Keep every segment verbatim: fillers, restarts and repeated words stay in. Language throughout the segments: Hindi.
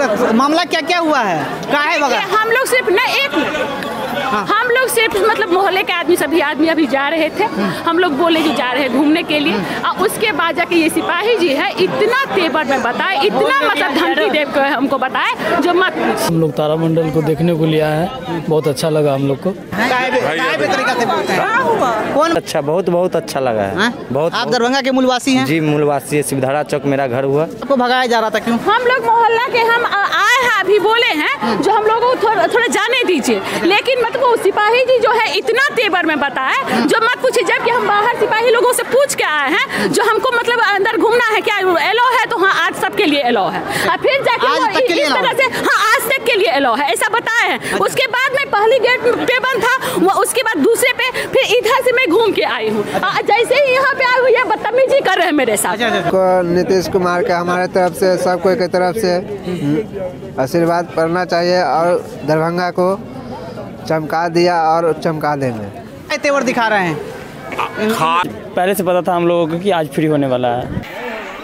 मामला क्या क्या हुआ है? क्या है बगल? हम लोग सिर्फ न एक हाँ। हम लोग सिर्फ मतलब मोहल्ले के आदमी सभी आदमी अभी जा रहे थे, हम लोग बोले कि जा रहे हैं घूमने के लिए, और उसके बाद जाके ये सिपाही जी है इतना तेवर में बताए, इतना मतलब धमकी दे के हमको बताए जो मत। हम लोग तारामंडल को देखने को लिया है, बहुत अच्छा लगा हम लोग को। कौन अच्छा? बहुत बहुत अच्छा लगा है। बहुत। आप दरभंगा के मूलवासी हैं? जी मूलवासी है, शिवधारा चौक मेरा घर हुआ। आपको भगाया जा रहा था क्यों? हम लोग मोहल्ला के हम आए हैं अभी बोले हैं जो हम लोगों को थोड़ा थोड़ा जाने दीजिए, लेकिन मतलब वो सिपाही जी जो है इतना तेवर में बताए जो मत पूछिए। जबकि हम बाहर सिपाही लोगों से पूछ के आए हैं जो हमको मतलब अंदर घूमना है क्या एलो है, तो हाँ आज सबके लिए एलो है, और फिर जाके इस तरह से हाँ आज तक के लिए एलो है ऐसा बताए हैं। उसके बाद में पहली गेट पे बंद था, उसके बाद दूसरे पे, फिर इधर से मैं घूम के आई हूँ। जैसे ही यहाँ पे आई हुई है बदतमीजी कर रहे हैं मेरे साथ। नीतीश कुमार का हमारे तरफ से सबको की तरफ से आशीर्वाद पड़ना चाहिए और दरभंगा को चमका दिया और चमका देंगे। तेवर दिखा रहे हैं। पहले से पता था हम लोगों को कि आज फ्री होने वाला है।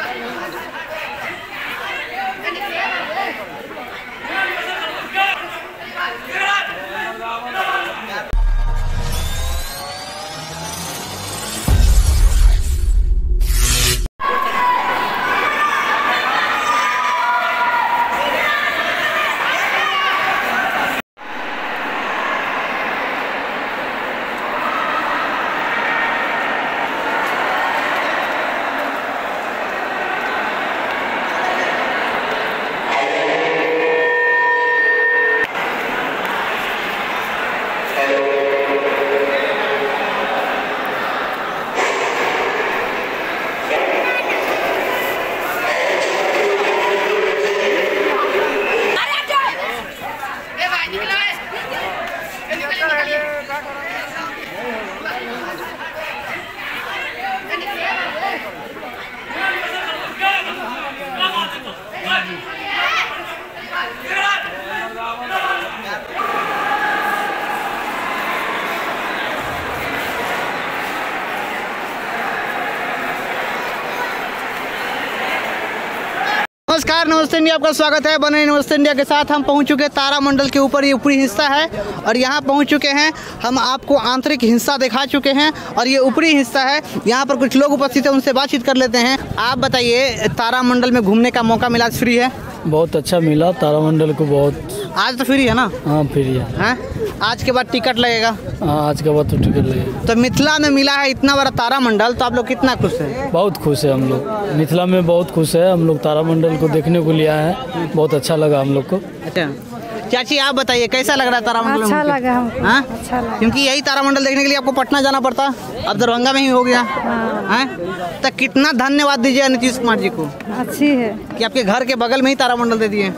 नमस्कार, नमस्ते इंडिया, आपका स्वागत है। बने नमस्ते इंडिया के साथ हम पहुंच चुके हैं तारामंडल के ऊपर। ये ऊपरी हिस्सा है और यहाँ पहुंच चुके हैं हम। आपको आंतरिक हिस्सा दिखा चुके हैं और ये ऊपरी हिस्सा है। यहाँ पर कुछ लोग उपस्थित हैं, उनसे बातचीत कर लेते हैं। आप बताइए, तारामंडल में घूमने का मौका मिला, फ्री है? बहुत अच्छा मिला तारामंडल को। बहुत आज तो फ्री है ना? हाँ फ्री है। हैं? आज के बाद टिकट लगेगा? हाँ आज के बाद तो टिकट लगेगा। तो मिथिला में मिला है इतना बड़ा तारामंडल, तो आप लोग कितना खुश हैं? बहुत खुश है हम लोग, मिथिला में बहुत खुश है हम लोग। तारामंडल को देखने को लिया है, बहुत अच्छा लगा हम लोग को। अच्छा चाची, आप बताइए कैसा लग रहा है तारामंडल? अच्छा लगा हमको। हाँ? अच्छा लगा। क्योंकि यही तारामंडल देखने के लिए आपको पटना जाना पड़ता, अब दरभंगा में ही हो गया। हैं? तो कितना धन्यवाद दीजिए नीतीश कुमार जी को। अच्छी है कि आपके घर के बगल में ही तारामंडल दे दिए।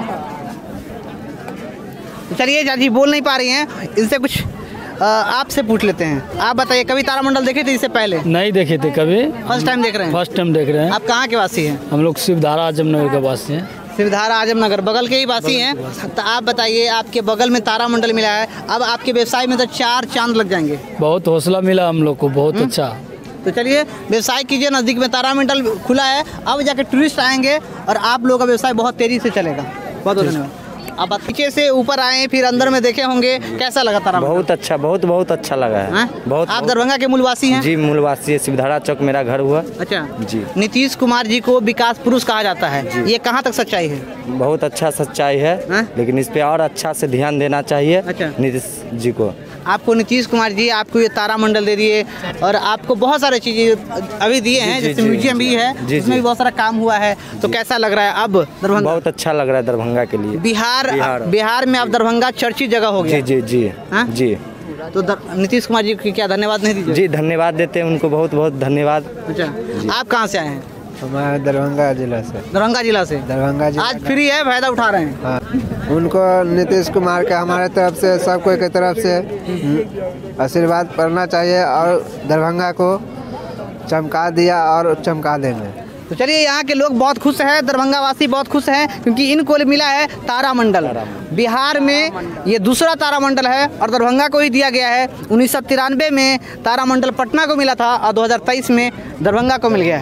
चलिए चाची बोल नहीं पा रही हैं, इनसे कुछ आपसे पूछ लेते हैं। आप बताइए, कभी तारामंडल देखे थे इससे पहले? नहीं देखे थे कभी, फर्स्ट टाइम देख रहे हैं? फर्स्ट टाइम देख रहे हैं। आप कहाँ के वासी हैं? हम लोग शिवधारा आजमनगर के वासी हैं। शिवधारा आजमनगर बगल के ही वासी हैं। तो आप बताइए, आपके बगल में तारामंडल मिला है, अब आपके व्यवसाय में तो चार चांद लग जाएंगे। बहुत हौसला मिला हम लोग को, बहुत अच्छा। तो चलिए व्यवसाय कीजिए, नज़दीक में तारामंडल खुला है, अब जाके टूरिस्ट आएंगे और आप लोगों का व्यवसाय बहुत तेजी से चलेगा। बहुत बहुत धन्यवाद। आप पीछे से ऊपर आए, फिर अंदर में देखे होंगे, कैसा लगा तारामंडल? बहुत अच्छा, बहुत बहुत अच्छा लगा है। बहुत। आप दरभंगा के मूलवासी हैं? जी मूलवासी है, शिवधारा चौक मेरा घर हुआ। अच्छा जी। नीतीश कुमार जी को विकास पुरुष कहा जाता है, ये कहाँ तक सच्चाई है? बहुत अच्छा सच्चाई है, है? लेकिन इस पे और अच्छा से ध्यान देना चाहिए। अच्छा। नीतीश जी को। आपको नीतीश कुमार जी आपको ये तारामंडल दे दिए और आपको बहुत सारे चीज़ें अभी दिए हैं, जैसे म्यूजियम भी है, इसमें भी बहुत सारा काम हुआ है। तो कैसा लग रहा है अब दरभंगा? बहुत अच्छा लग रहा है दरभंगा के लिए। बिहार बिहार, बिहार में अब दरभंगा चर्चित जगह हो गया। जी जी जी जी। तो नीतीश कुमार जी की क्या धन्यवाद नहीं दीजिए? जी धन्यवाद देते हैं उनको, बहुत बहुत धन्यवाद। अच्छा, आप कहाँ से आए हैं? हमारे दरभंगा जिला से। दरभंगा जिला से? दरभंगा जिला। आज फ्री है, फायदा उठा रहे हैं। हाँ। उनको नीतीश कुमार का हमारे तरफ से सबको की तरफ से आशीर्वाद पड़ना चाहिए और दरभंगा को चमका दिया और चमका देंगे। तो चलिए, यहाँ के लोग बहुत खुश हैं, दरभंगा वासी बहुत खुश हैं, क्योंकि इनको मिला है तारामंडल। बिहार में ये दूसरा तारामंडल है और दरभंगा को ही दिया गया है। उन्नीस सौ तिरानवे में तारामंडल पटना को मिला था और दो हज़ार तेईस में दरभंगा को मिल गया है।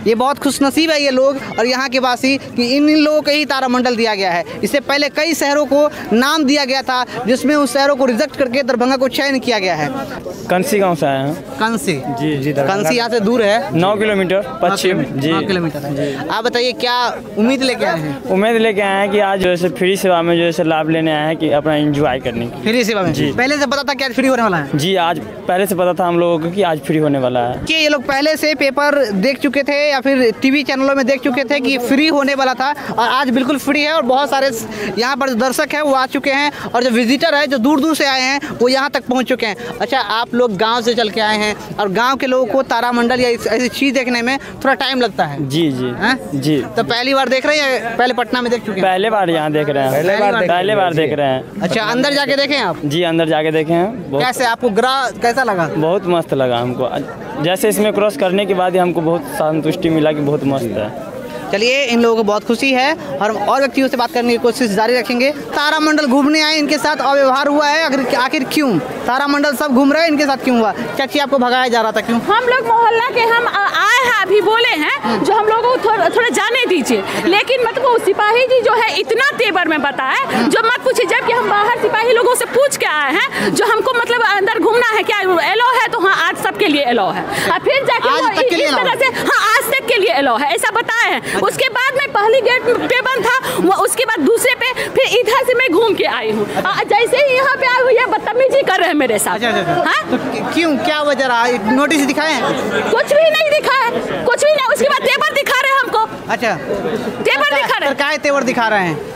ये बहुत खुशनसीब है ये लोग और यहाँ के वासी कि इन इन लोगों को ही तारामंडल दिया गया है। इससे पहले कई शहरों को नाम दिया गया था जिसमें उस शहरों को रिजेक्ट करके दरभंगा को चयन किया गया है। कंसी गांव से आए हैं। कंसी जी जी कंसी यहाँ से दूर है नौ किलोमीटर पश्चिम जी नौ किलोमीटर है। आप बताइए क्या उम्मीद लेके आए हैं? उम्मीद लेके आए हैं कि आज जो है फ्री सेवा में जो है लाभ लेने आए हैं कि अपना एंजॉय करने की। फ्री सेवा में जी पहले से पता था कि आज फ्री होने वाला है? जी आज पहले से पता था हम लोगों को कि आज फ्री होने वाला है। कि ये लोग पहले से पेपर देख चुके थे या फिर टीवी चैनलों में देख चुके थे कि फ्री होने वाला था और आज बिल्कुल फ्री है और बहुत सारे यहाँ पर जो दर्शक हैं वो आ चुके हैं और जो विजिटर है जो दूर दूर से आए हैं वो यहाँ तक पहुँच चुके हैं। अच्छा आप लोग गाँव से चल के आए हैं और गाँव के लोगों को तारामंडल या ऐसी चीज़ देखने में थोड़ा टाइम लगता है। जी जी है? जी तो पहली बार देख रहे हैं? पहले पटना में देख चुके हैं? पहले बार यहाँ देख रहे हैं। पहले बार पहले बार देख रहे हैं। अच्छा अंदर जाके देखें आप? जी अंदर जाके देखे हैं। कैसे आपको ग्रह कैसा लगा? बहुत मस्त लगा हमको। जैसे इसमें क्रॉस करने के बाद ही हमको बहुत संतुष्टि मिला कि बहुत मस्त है। चलिए इन लोगों को बहुत खुशी है और और व्यक्तियों से बात करने की कोशिश जारी रखेंगे। तारामंडल घूमने आए इनके साथ अव्यवहार हुआ है आखिर आखिर क्यों? तारामंडल सब घूम रहे हैं इनके साथ क्यों हुआ? चाची आपको भगाया जा रहा था क्यों? हम लोग मोहल्ला के हम आए हैं अभी बोले हैं जो हम लोगों को थोड़ा थोड़ा जाने दीजिए, लेकिन मतलब वो सिपाही जी जो है इतना तेवर में बताए जो मत पूछिए। जबकि हम बाहर सिपाही लोगों से पूछ के आए हैं जो हमको मतलब अंदर घूमना है क्या एलो है तो हाँ आज सबके लिए एलो है और फिर जाके इस तरह से हाँ आज तक के लिए एलो है ऐसा बताए हैं। उसके बाद में पहली गेट पे बंद था वो उसके बाद दूसरे पे फिर इधर से मैं घूम के आई हूँ। जैसे ही यहाँ पे आई हुई है बदतमीजी कर रहे हैं मेरे साथ। हाँ तो क्यों क्या वजह रहा? नोटिस दिखाए हैं? कुछ भी नहीं दिखा है, कुछ भी नहीं। उसके बाद तेवर दिखा रहे हैं हमको। अच्छा तेवर दिखा रहे हैं। क्या तेवर दिखा रहे हैं?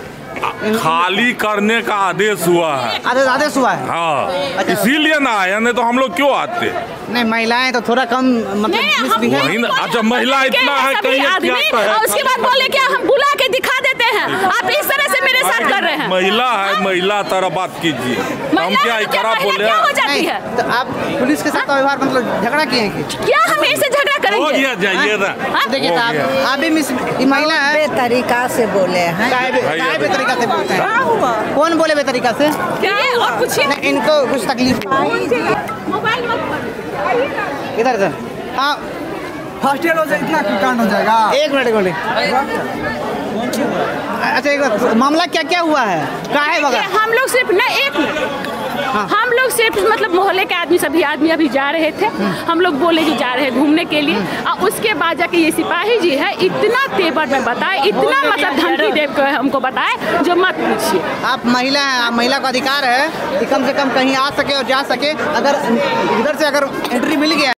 खाली करने का आदेश हुआ है। आदेश आदेश हुआ है? हाँ इसीलिए ना आया, नहीं तो हम लोग क्यों आते? नहीं महिलाएं तो थोड़ा कम मतलब वही ना। अच्छा महिला इतना है कहीं और उसके बाद बोले क्या हम बुला के दिखा देते हैं। आप इस तरह से मेरे साथ कर रहे हैं। महिला है महिला तरह बात कीजिए। हम क्या इकरा बोले हो जाती है तो आप पुलिस के साथ व्यवहार मतलब झगड़ा किए हैं क्या? हम इससे झगड़ा करेंगे? हो गया जाइए ना। देखिए तो आप आप भी मिस महिला है तरीका से बोले हैं। काय बे तरीका से बोलते हैं? कौन बोले बे तरीका से? क्या और कुछ इनको कुछ तकलीफ? मोबाइल इधर इधर हाँ फर्स्ट ईयर हो जाए इतना कांड हो जाएगा। एक मिनट एक मिनट अच्छा एक मिनट मामला क्या क्या हुआ है? काहे बगा? हम लोग सिर्फ न एक मिनट हम लोग सिर्फ मतलब मोहल्ले के आदमी सभी आदमी अभी जा रहे थे। हम लोग बोले कि जा रहे हैं घूमने के लिए और उसके बाद जाके ये सिपाही जी है इतना तेवर में बताए इतना मतलब धमकी देव को हमको बताए जो मत पूछिए। आप महिला हैं, आप महिला का अधिकार है कि कम से कम कहीं आ सके और जा सके। अगर इधर से अगर एंट्री मिल गया